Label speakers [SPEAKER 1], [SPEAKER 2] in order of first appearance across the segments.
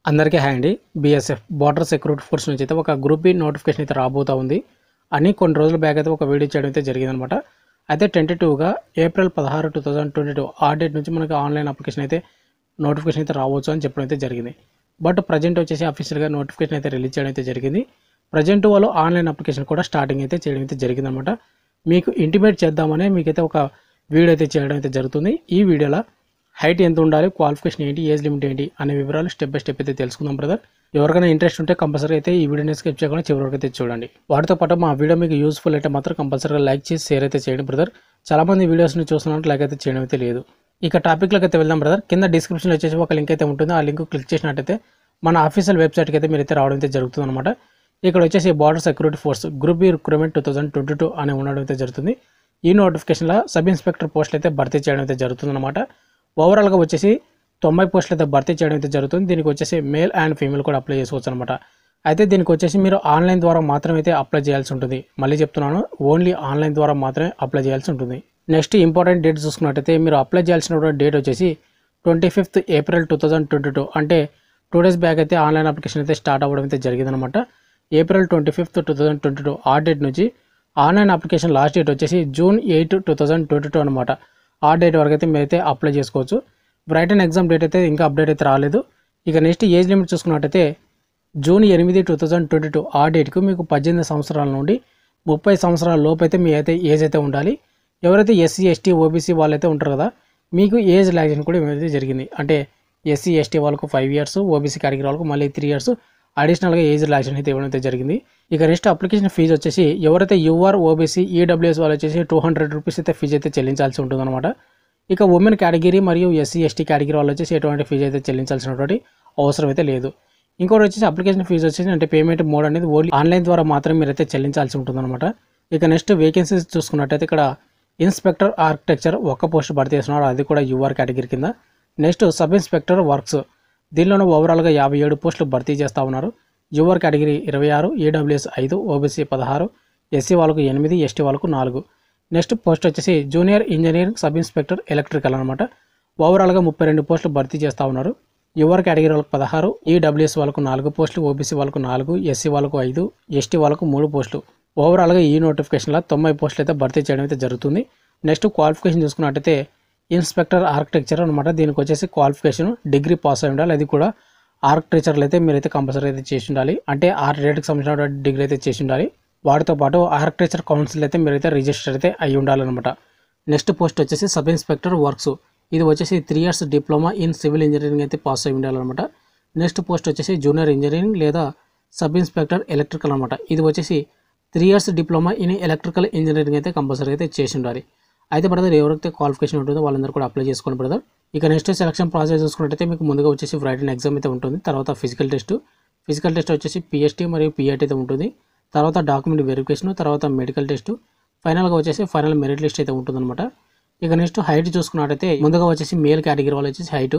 [SPEAKER 1] అందరికీ హాయ్ అండి. BSF border security force నుంచి అయితే ఒక గ్రూప్ బి నోటిఫికేషన్ అయితే రాబోతా ఉంది అని కొన్ని రోజుల బ్యాక్ అయితే ఒక వీడియో చేయడం అయితే జరిగిందనమాట. అయితే టెంటేటివ్గా ఏప్రిల్ 16, 2022 ఆ డేట్ నుంచి మనకి ఆన్లైన్ అప్లికేషన్ అయితే నోటిఫికేషన్ అయితే రావచ్చు అని చెప్పడం అయితే జరిగింది. బట్ ప్రజెంట్ వచ్చేసి అఫీషియల్గా నోటిఫికేషన్ అయితే రిలీజ్ చేయడం అయితే జరిగింది. ప్రజెంట్ వాళ్ళు ఆన్లైన్ అప్లికేషన్ కూడా స్టార్టింగ్ అయితే చేయడం అయితే జరిగిందనమాట. మీకు ఇంటిమేట్ చేద్దామనే మీకైతే ఒక వీడియో అయితే చేయడం అయితే జరుగుతుంది. ఈ వీడియోలో హైట్ ఎంత ఉండాలి, క్వాలిఫికేషన్ ఏంటి, ఏజ్ లిమిట్ ఏంటి అనే వివరాలు స్టెప్ బై స్టెప్ అయితే తెలుసుకుందాం బ్రదర్. ఎవరికైనా ఇంట్రెస్ట్ ఉంటే కంపల్సరీ అయితే ఈ వీడియోని స్కిప్ చేయకుండా చివరి వరకు అయితే చూడండి. వాటితో పాటు మా వీడియో మీకు యూస్ఫుల్ అయితే మాత్రం కంపల్సరీగా లైక్ చేసి షేర్ అయితే చేయండి బ్రదర్. చాలా మంది వీడియోస్ని చూస్తున్నట్టు లైక్ అయితే చేయడం అయితే లేదు. ఇక టాపిక్లోకి అయితే వెళ్దాం బ్రదర్. కింద డిస్క్రిప్షన్లో వచ్చేసి ఒక లింక్ అయితే ఉంటుంది. ఆ లింక్ క్లిక్ చేసినట్టయితే మన ఆఫీషియల్ వెబ్సైట్కి అయితే మీరైతే రావడం అయితే జరుగుతుంది అనమాట. ఇక్కడ వచ్చేసి border security force group B recruitment 2022 అని ఉండడం అయితే జరుగుతుంది. ఈ నోటిఫికేషన్లో సబ్ ఇన్స్పెక్టర్ పోస్టులు అయితే భర్తీ చేయడం అయితే జరుగుతుంది అనమాట. ఓవరాల్గా వచ్చేసి 90 పోస్టులు అయితే భర్తీ చేయడం అయితే జరుగుతుంది. దీనికి వచ్చేసి మేల్ అండ్ ఫీమేల్ కూడా అప్లై చేసుకోవచ్చు అనమాట. అయితే దీనికి వచ్చేసి మీరు ఆన్లైన్ ద్వారా మాత్రమే అయితే అప్లై చేయాల్సి ఉంటుంది. మళ్ళీ చెప్తున్నాను, ఓన్లీ ఆన్లైన్ ద్వారా మాత్రమే అప్లై చేయాల్సి ఉంటుంది. నెక్స్ట్ ఇంపార్టెంట్ డేట్ చూసుకున్నట్టయితే మీరు అప్లై చేయాల్సిన డేట్ వచ్చేసి 25th ఏప్రిల్ 2022 అంటే 2 days బ్యాక్ అయితే ఆన్లైన్ అప్లికేషన్ అయితే స్టార్ట్ అవ్వడం అయితే జరిగిందనమాట. ఏప్రిల్ 25th 2022 ఆ డేట్ నుంచి ఆన్లైన్ అప్లికేషన్ లాస్ట్ డేట్ వచ్చేసి June 8, 2022 అనమాట. ఆ డేట్ వరకు అయితే మీరైతే అప్లై చేసుకోవచ్చు. రిటన్ ఎగ్జామ్ డేట్ అయితే ఇంకా అప్డేట్ అయితే రాలేదు. ఇక నెక్స్ట్ ఏజ్ లిమిట్ చూసుకున్నట్టయితే June 8, 2022 ఆ డేట్కు మీకు 18 సంవత్సరాల నుండి 30 సంవత్సరాల లోపు అయితే మీ అయితే ఏజ్ అయితే ఉండాలి. ఎవరైతే SC, ST, OBC వాళ్ళైతే ఉంటారు కదా, మీకు ఏజ్ రిలాక్సేషన్ కూడా ఏమైతే జరిగింది. అంటే SC, ST వాళ్ళకు 5 years, OBC కేటగిరీ వాళ్ళకు మళ్ళీ 3 years అడిషనల్గా ఏజ్ రిలాక్సేషన్ అయితే ఇవ్వడం అయితే జరిగింది. ఇక నెక్స్ట్ అప్లికేషన్ ఫీజు వచ్చేసి ఎవరైతే UR, OBC, EWS వాళ్ళు వచ్చేసి 200 రూపీస్ అయితే ఫీజు అయితే చెల్లించాల్సి ఉంటుందన్నమాట. ఇక ఉమెన్ కేటగిరీ మరియు SC, ST కేటగిరీ వాళ్ళు వచ్చేసి ఎటువంటి ఫీజు అయితే చెల్లించాల్సినటువంటి అవసరం అయితే లేదు. ఇంకోటి వచ్చేసి అప్లికేషన్ ఫీజు వచ్చేసి అంటే పేమెంట్ మోడ్ అనేది ఓన్లీ ఆన్లైన్ ద్వారా మాత్రమే మీరైతే చెల్లించాల్సి ఉంటుందన్నమాట. ఇక నెక్స్ట్ వేకెన్సీస్ చూసుకున్నట్టయితే ఇక్కడ ఇన్స్పెక్టర్ ఆర్కిటెక్చర్ ఒక్క పోస్ట్ భర్తీ చేస్తున్నారు, అది కూడా UR కేటగిరీ కింద. నెక్స్ట్ సబ్ ఇన్స్పెక్టర్ వర్క్స్ దీనిలోనూ ఓవరాల్గా 57 పోస్టులు భర్తీ చేస్తూ ఉన్నారు. UR category 26, EWS 5, OBC 16, SC వాళ్ళకు 8, ST వాళ్ళకు 4. నెక్స్ట్ పోస్ట్ వచ్చేసి junior engineering sub inspector electrical అనమాట. ఓవరాల్గా 32 పోస్టులు భర్తీ చేస్తూ ఉన్నారు. UR కేటగిరీ వాళ్ళకు 16, EWS వాళ్ళకు 4 పోస్టులు, OBC వాళ్ళకు 4, SC వాళ్ళకు 5, ST వాళ్ళకు 3 పోస్టులు. ఓవరాల్గా ఈ నోటిఫికేషన్లో 90 పోస్టులు అయితే భర్తీ చేయడం అయితే జరుగుతుంది. నెక్స్ట్ క్వాలిఫికేషన్ చూసుకున్నట్టయితే ఇన్స్పెక్టర్ ఆర్కిటెక్చర్ అనమాట. దీనికి వచ్చేసి క్వాలిఫికేషన్ డిగ్రీ పాస్ అయి ఉండాలి. అది కూడా ఆర్కిటెక్చర్లు అయితే మీరైతే కంపల్సరీ అయితే చేసి ఉండాలి. అంటే రేట్కి సంబంధించిన డిగ్రీ అయితే చేసి ఉండాలి. వాటితో పాటు ఆర్కిటెక్చర్ కౌన్సిల్ అయితే మీరైతే రిజిస్టర్ అయితే అయి ఉండాలన్నమాట. నెక్స్ట్ పోస్ట్ వచ్చేసి సబ్ ఇన్స్పెక్టర్ వర్క్స్. ఇది వచ్చేసి 3 years diploma in civil engineering అయితే పాస్ అయి ఉండాలన్నమాట. నెక్స్ట్ పోస్ట్ వచ్చేసి జూనియర్ ఇంజనీరింగ్ లేదా సబ్ ఇన్స్పెక్టర్ ఎలక్ట్రికల్ అనమాట. ఇది వచ్చేసి 3 years diploma in electrical engineering అయితే కంపల్సరీ అయితే చేసి ఉండాలి. అయితే బ్రదర్ ఎవరైతే క్వాలిఫికేషన్ ఉంటుందో వాళ్ళందరూ కూడా అప్లై చేసుకోండి బ్రదర్. ఇక నెక్స్ట్ సెలక్షన్ ప్రాసెస్ చూసుకున్నట్టయితే మీకు ముందుగా వచ్చేసి రిటన్ ఎగ్జామ్ అయితే ఉంటుంది. తర్వాత ఫిజికల్ టెస్ట్ వచ్చేసి PST మరియు PAT అయితే ఉంటుంది. తర్వాత డాక్యుమెంట్ వెరిఫికేషన్, తర్వాత మెడికల్ టెస్ట్, ఫైనల్గా వచ్చేసి ఫైనల్ మెరిట్ లిస్ట్ అయితే ఉంటుందన్నమాట. ఇక నెక్స్ట్ హైట్ చూసుకున్నట్టయితే ముందుగా వచ్చేసి మేల్ కేటగిరీ వాళ్ళు వచ్చేసి హైట్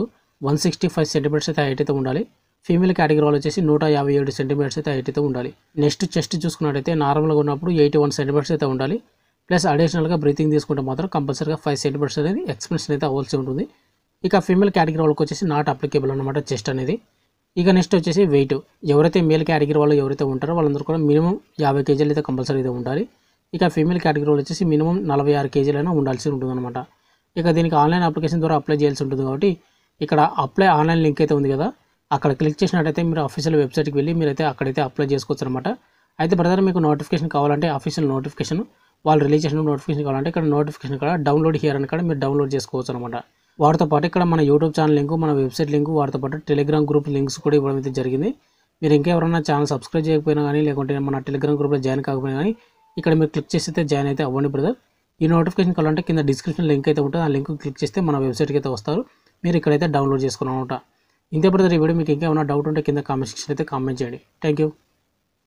[SPEAKER 1] 165 సెంటీమీటర్స్ అయితే హైట్ అయితే ఉండాలి. ఫీమేల్ కేటగిరీ వాళ్ళు వచ్చేసి 157 సెంటీమీటర్స్ అయితే హైట్ అయితే ఉండాలి. నెక్స్ట్ చెస్ట్ చూసుకున్నట్టయితే నార్మల్గా ఉన్నప్పుడు 81 సెంటీమీటర్స్ అయితే ఉండాలి. ప్లస్ అడిషనల్గా బ్రీతింగ్ తీసుకుంటే మాత్రం కంపల్సరీగా 5 సెంటీమీటర్స్ అనేది ఎక్స్పెన్షన్ అయితే అవ్వాల్సి ఉంటుంది. ఇక ఫీమేల్ కేటగిరీ వాళ్ళకి వచ్చేసి నాట్ అప్లికేబుల్ అనమాట చెస్ట్ అనేది. ఇక నెక్స్ట్ వచ్చేసి వెయిట్ ఎవరైతే మేల్ కేటగిరీ వాళ్ళు ఎవరైతే ఉంటారో వాళ్ళందరూ కూడా మినిమం 50 kg అయితే కంపల్సరీ అయితే ఉండాలి. ఇక ఫీమేల్ కేటగిరీ వాళ్ళు వచ్చేసి మినిమం 46 kg అయినా ఉండాల్సి ఉంటుందన్నమాట. ఇక దీనికి ఆన్లైన్ అప్లికేషన్ ద్వారా అప్లై చేయాల్సి ఉంటుంది కాబట్టి ఇక్కడ అప్లై ఆన్లైన్ లింక్ అయితే ఉంది కదా, అక్కడ క్లిక్ చేసినట్టయితే మీరు అఫీషియల్ వెబ్సైట్కి వెళ్ళి మీరైతే అక్కడైతే అప్లై చేసుకోవచ్చు అనమాట. అయితే బ్రదర్ మీకు నోటిఫికేషన్ కావాలంటే అఫీషియల్ నోటిఫికేషన్ వాళ్ళు రిలీజ్ చేసిన నోటిఫికేషన్ కావాలంటే ఇక్కడ నోటిఫికేషన్ కూడా డౌన్లోడ్ హియర్ అని కూడా మీరు డౌన్లోడ్ చేసుకోవచ్చు అనమాట. వాటితో పాటు ఇక్కడ మన యూట్యూబ్ ఛానల్ లింక్, మన వెబ్సైట్ లింక్, వాటితో పాటు టెలిగ్రామ్ గ్రూప్ లింక్స్ కూడా ఇవ్వడం అయితే జరిగింది. మీరు ఇంకెవరైనా ఛానల్ సబ్స్క్రైబ్ చేయకపోయినా కానీ లేకుంటే మన టెలిగ్రామ్ గ్రూప్లో జాయిన్ కాకపోయినా కానీ ఇక్కడ మీరు క్లిక్ చేసి అయితే జాయిన్ అయితే అవ్వండి బ్రదర్. ఈ నోటిఫికేషన్ కావాలంటే కింద డిస్క్రిప్షన్ లింక్ అయితే ఉంటుంది. ఆ లింక్ క్లిక్ చేస్తే మన వెబ్సైట్కి అయితే వస్తారు. మీరు ఇక్కడైతే డౌన్లోడ్ చేసుకున్నాం అనమాట. ఇంతే బ్రదర్. ఈ వీడియో మీకు ఇంకేమైనా డౌట్ ఉంటే కింద కామెంట్ సెక్షన్ అయితే కామెంట్ చేయండి. Thank you.